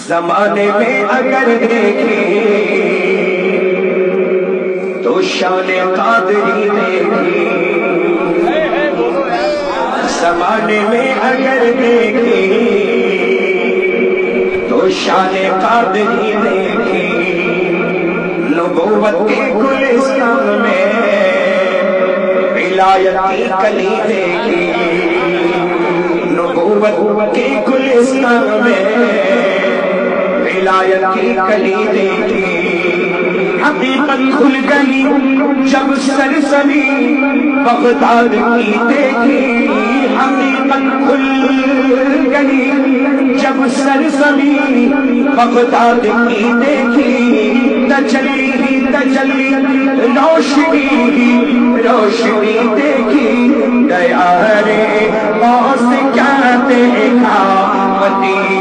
زمانے میں اگر دیکھیں تو شان قادری دیکھیں، زمانے میں اگر دیکھیں تو شان قادری دیکھیں، نبوت کے گلستان میں ولایت کی کلی دیکھیں، نبوت کے گلستان میں ولایت کی کلی دیکھیں، حقیقت کھل گئی جب سرزمی بغداد کی دیکھی، حقیقت کھل گئی جب سرزمی بغداد کی دیکھی، تجلی ہی تجلی روشنی ہی روشنی دیکھی، گیا رے موت کیا دیکھا مدینہ